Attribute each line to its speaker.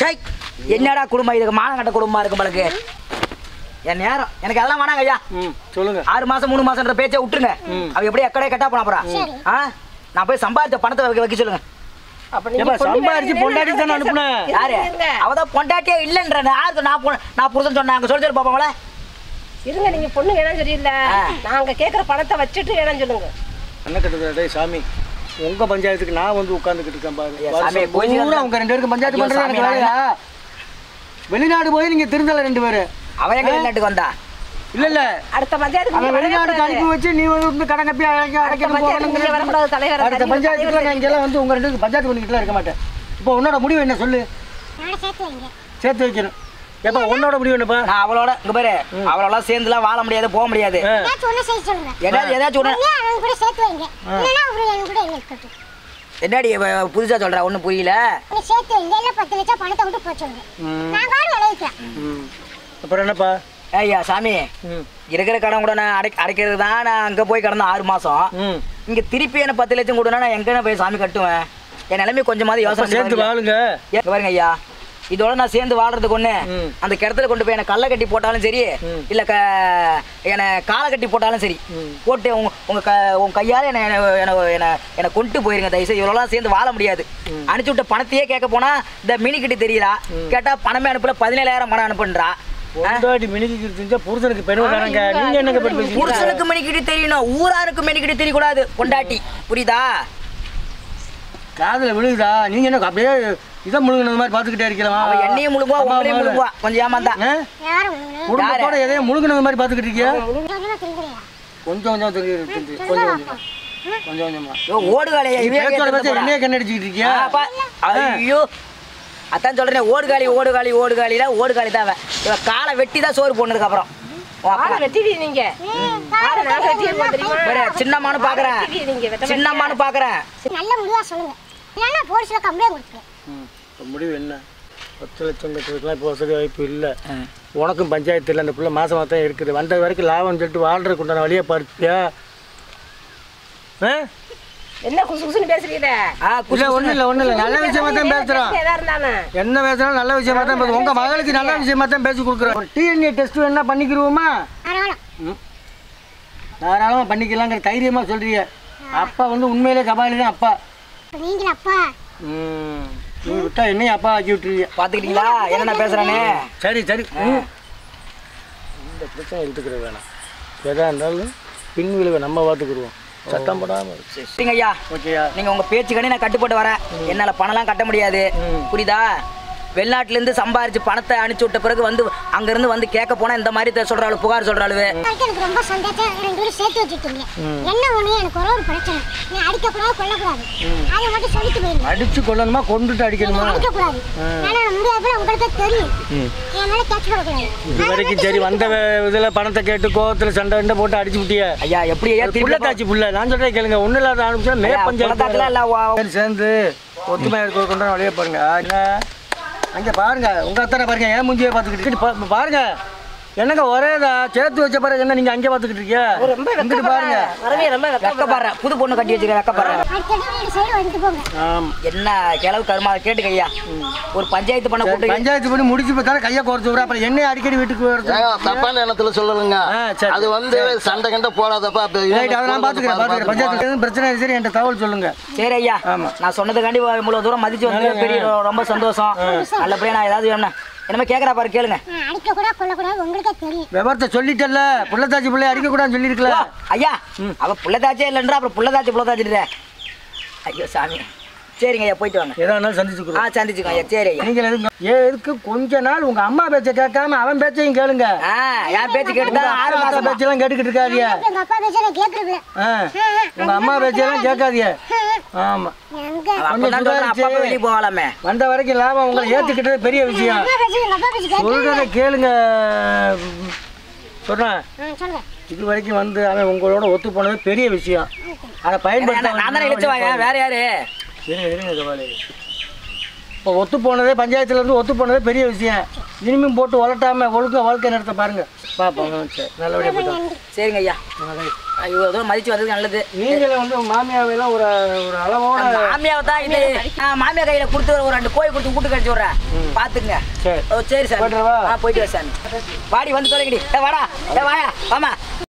Speaker 1: சை என்னடா குடும்பம் இதுக்கு மானம் கட்ட குடும்பமா இருக்கு உங்களுக்கு. என் நேரம் எனக்கு அதெல்லாம் வேணாங்க ஐயா.
Speaker 2: சொல்லுங்க.
Speaker 1: 6 மாசம் 3 மாசம்ன்ற பேச்சை விட்டுருங்க. அவ எப்படி எக்கடே கட்டா போனா போறா. நான் போய் சம்பாதிச்ச பணத்தை வைக்க சொல்லுங்க.
Speaker 2: சம்பாதிச்சு பொண்டாட்டி தானே அனுப்புனேன்.
Speaker 1: யாரு அவதான் பொண்டாட்டியே இல்லைன்ற நான் புருஷன் சொன்னாங்க. சொல்லி பாப்பாங்களே
Speaker 3: இருங்க. நீங்க பொண்ணு வேணாம் சொல்லிடல, நாங்க கேட்குற பணத்தை வச்சுட்டு வேணாம் சொல்லுங்க.
Speaker 2: என்ன கட்டுறது சாமி, உங்க பஞ்சாயத்துக்கு நான் வந்து உட்காந்துக்கிட்டு இருக்கேன் பாருங்க. அவங்க 2 பேருக்கு பஞ்சாயத்து பண்றாங்க. வெளிநாடு போய் நீங்க திருந்தல 2 பேரு.
Speaker 1: அவன் எங்க வெளிநாட்டுக்கு வந்தா?
Speaker 3: இல்ல அடுத்த பஞ்சாயத்துக்கு
Speaker 2: வெளிநாட்டுக்கு அனுப்பி வச்சு நீ வந்து கடன் கப்பி
Speaker 3: வரக்கூடாது தலைவர்.
Speaker 2: அடுத்த பஞ்சாயத்துக்குள்ள நான் இங்கெல்லாம் வந்து உங்க 2 பேருக்கு பஞ்சாயத்து பண்ணிக்கிட்டுலாம் இருக்க மாட்டேன். இப்போ உன்னோட முடிவு என்ன சொல்லு. சேர்த்து வைக்கணும். எப்ப உன்னோட முடிவு என்னப்பா?
Speaker 1: நான் அவளோட இங்க பாரு, அவளோட சேர்ந்துலாம் வாழ முடியாது, போக முடியாது. ஏதாச்சும் என்னடி புதுசா சொல்ற? ஒன்னும் புரியல.
Speaker 2: அப்புறம் என்னப்பா?
Speaker 1: ஐயா சாமி, இருக்கிற கடன் கூட நான் அடைக்கிறது தான். நான் அங்க போய் கடந்த 6 மாசம். இங்க திருப்பி என்ன 10 லட்சம் கொடுனா நான் எங்க போய் சாமி கட்டுவேன்? என் நிலைமை கொஞ்சமாவது யோசனை
Speaker 2: சேர்த்து வாழுங்க.
Speaker 1: பாருங்க ஐயா, இதோட நான் சேர்ந்து வாழ்றதுக்கு ஒண்ணு அந்த கிணத்துல கொண்டு போய் என்ன கல்லை கட்டி போட்டாலும் சரி, இல்ல என்ன காலை கட்டி போட்டாலும் சரி, போட்டு உங்க கையால என்ன கொண்டு போயிருங்க தயவுசெய்து. இவ்வளோலாம் சேர்ந்து வாழ முடியாது. அனுப்பிச்சு விட்ட பணத்தையே கேட்க போனா இந்த மினி கிட்டி தெரியலா, கேட்டா பணமே அனுப்பல 17,000 பணம் அனுப்புன்றா.
Speaker 2: புருஷனுக்கு
Speaker 1: மெனிக்கிட்டு தெரியணும், ஊராருக்கு மெனிக்கிட்டு தெரியக்கூடாது. பொண்டாட்டி புரியுதா?
Speaker 2: காதுல விழுகுதா? நீங்க என்ன அப்படியே இதை முழுங்கினது மாதிரி பாத்துக்கிட்டே இருக்கலாம்.
Speaker 1: என்னையும் முழுங்குவா, உங்களையும் முழுங்குவா. கொஞ்சம் ஏமாந்தா
Speaker 2: குடும்பத்தோட எதையும் முழுங்கினது மாதிரி பாத்துக்கிட்டு இருக்கியா? கொஞ்சம் கொஞ்சம் கொஞ்சம்
Speaker 1: ஓடுகாலையா
Speaker 2: என்னைய கண்ணடிச்சுக்கிட்டு இருக்கியா?
Speaker 1: ஐயோ அதான் சொல்றேன். ஓடுகாலில ஓடுகாலி தான். இவ காலை வெட்டி தான் சோறு போனதுக்கு அப்புறம் சின்னம்மானு பாக்குறேன். சின்னம்மானு பாக்குறேன்.
Speaker 2: முடிவு என்ன? 10 லட்சம் கட்டுறதுக்குலாம் இப்போ வசதி வாய்ப்பு இல்லை. உனக்கும் பஞ்சாயத்து இல்லை. அந்த பிள்ளை மாசமாக தான் இருக்குது. வந்த வரைக்கும் லாபம் சொல்லிட்டு வாழ்றதுக்கு உண்டான வழியை பார்த்தியா?
Speaker 3: என்ன குசுகுசுன்னு பேசுறீங்க?
Speaker 2: ஒன்றும் இல்லை. நல்ல விஷயமா தான் பேசுகிறோம். என்ன பேசுகிறோம் நல்ல விஷயமா தான் பேசுகிறோம். உங்கள் மகளுக்கு நல்ல விஷயமா தான் பேசி கொடுக்குறோம். ஒரு டிஎன்ஏ டெஸ்ட் வேணா பண்ணிக்கிடுவோமா? தாராளமாக பண்ணிக்கலாங்கிற தைரியமாக சொல்கிறீங்க. அப்பா வந்து உண்மையிலே கபாலி தான் அப்பா. நீ விட்டா என்னையும் அப்பா ஆக்கி விட்டுருவீங்க.
Speaker 1: பார்த்துக்கிட்டீங்களா என்ன பேசுகிறானே?
Speaker 2: சரி இந்த பிரச்சனை எடுத்துக்கிற வேணாம். எதா இருந்தாலும் பின் விளைவை நம்ம பார்த்துக்கிடுவோம். சட்டம் போடாமல்
Speaker 1: சரிங்க ஐயா.
Speaker 2: ஓகேயா?
Speaker 1: நீங்கள் உங்கள் பேச்சுக்கணி நான் கட்டுப்பட்டு வரேன். என்னால் பணம்லாம் கட்ட முடியாது. புரியுதா? வெளிநாட்டிலேருந்து சம்பாரிச்சு பணத்தை அனுப்பிச்சு விட்ட பிறகு வந்து அங்கேருந்து வந்து கேட்க போனால் இந்த மாதிரி சொல்கிறாள், புகார் சொல்கிறாள்.
Speaker 4: எனக்கு ரொம்ப சந்தோஷம். 2 பேரும் சேர்த்து வச்சுருக்கீங்க. என்ன ஒன்று எனக்கு ஒரு பிரச்சனை, நீ அடிக்கக்கூடாது கொல்லக்கூடாது. அதை மட்டும் சொல்லிட்டு போயிருங்க.
Speaker 2: அடிச்சு கொல்லணுமா கொண்டுட்டு அடிக்கணுமா?
Speaker 4: அடிக்கக்கூடாது. ஆனால் முடியாது, உங்களுக்கு தெரியும். என் மேலே கேட்ச் போடக்கூடாது.
Speaker 2: இது வரைக்கும் சரி வந்த இதில் பணத்தை கேட்டு கோவத்தில் சண்டை போட்டு அடிச்சு விட்டியா?
Speaker 1: ஐயா எப்படி ஐயா
Speaker 2: புள்ளத்தாச்சு புள்ள நான் சொல்கிறேன் கேளுங்க. ஒன்றும் இல்லாத ஆரம்பிச்சா மே பஞ்சாயத்து சேர்ந்து ஒத்துமையாக இருக்க கொண்டாட வழியே பாருங்க. அங்கே பாருங்க, உங்கள் அத்தனை பாருங்க. ஏன் மூஞ்சியை பார்த்துக்கிட்டு பாருங்க. என்னங்க ஒரேதா சேர்த்து வச்ச பிறகு என்ன நீங்க அங்கே பார்த்துக்கிட்டு இருக்கீங்க? பாருங்க
Speaker 1: வெக்கப்படுறேன். புது பொண்ணு கட்டி வச்சுக்க வெக்கப்படுறேன். என்ன கிளவு கருமா கேட்டுக்க ஐயா. ஒரு பஞ்சாயத்து பண்ண கூட்டு
Speaker 2: பஞ்சாயத்து பண்ணி முடிச்சு பார்த்தா கையை குறைச்சு விடுற. அப்புறம் என்ன அடிக்கடி வீட்டுக்கு வருது?
Speaker 5: தப்பான எண்ணத்துல சொல்லுங்க. அது வந்து சண்டை கண்ட போடாதப்பா.
Speaker 2: அதெல்லாம் பாத்துக்கிறேன். பஞ்சாயத்து எதுவும் பிரச்சனை சரி என்கிட்ட தகவல் சொல்லுங்க.
Speaker 1: சரி ஐயா. நான் சொன்னதுக்காண்டி இவ்வளவு தூரம் மதிச்சு வந்து பெரிய ரொம்ப சந்தோஷம். நல்லபடியா நான் ஏதாவது வேணும்னா என்னமா கேக்குறா பாரு கேளுங்க.
Speaker 4: அடிக்க கூட கொல்ல கூட உங்களுக்கு தெரியும்.
Speaker 2: விவரத்தை சொல்லிட்டல்ல. புள்ளத்தாச்சி பிள்ளை அடிக்க கூடாதுன்னு சொல்லிருக்கல
Speaker 1: ஐயா. அவ புள்ளத்தாச்சே இல்லைன்றா அப்புறம் புள்ளத்தாச்சிட்டு. ஐயோ சாமி. சரிங்க ஐயா போயிட்டு வாங்க.
Speaker 2: ஏதா இருந்தாலும் சந்திச்சுக்கிறோம்.
Speaker 1: சந்திச்சுக்கோங்க ஐயா. சரி ஐயா.
Speaker 2: நீங்க எதுக்கு கொஞ்ச நாள் உங்க அம்மா பேச்சை கேட்காம அவன் பேச்சையும் கேளுங்க.
Speaker 1: என் பேச்சு கேட்டுதான் 6 மாசம்
Speaker 2: பேச்செல்லாம் கேட்டுக்கிட்டு இருக்காதிய.
Speaker 4: எங்க அப்பா பேச்ச கேக்குறது.
Speaker 2: உங்க அம்மா பேச்செல்லாம் கேட்காதிய. ஆமா
Speaker 1: அப்பா வெளியே போகலாமே.
Speaker 2: வந்த வரைக்கும் லாபம் உங்களை ஏத்துக்கிட்டது பெரிய விஷயம். சொல்றத கேளுங்க. சொல்றேன் இது வரைக்கும் வந்து அவன் உங்களோட ஒத்து போனது பெரிய விஷயம். அதை பயன்படுத்த
Speaker 1: வேற யாரு?
Speaker 2: இப்போ ஒத்து போனதே பஞ்சாயத்துல இருந்து ஒத்து போனதே பெரிய விஷயம். இனிமேல் போட்டு வளர்த்தாம வாழ்க்கை நடத்த பாருங்க பாப்போம். சரி நல்லபடியாக போயிட்டோம்.
Speaker 1: சரிங்க ஐயா. இவ்வளோ தூரம் மதிச்சு வந்தது நல்லது.
Speaker 2: நீங்களே வந்து மாமியாவெல்லாம் ஒரு ஒரு அளவோட
Speaker 1: மாமியாவை தான் இது மாமியா கையில கொடுத்து ஒரு 2 கோழி கொடுத்து வீட்டுக்கு அடிச்சு விட்றேன். பாத்துங்க. சரி சார்.
Speaker 2: போயிட்டு வா.
Speaker 1: போயிட்டு வா சாமி. வாடி வந்து தொலைங்கடி. வாடா வாயா வாமா.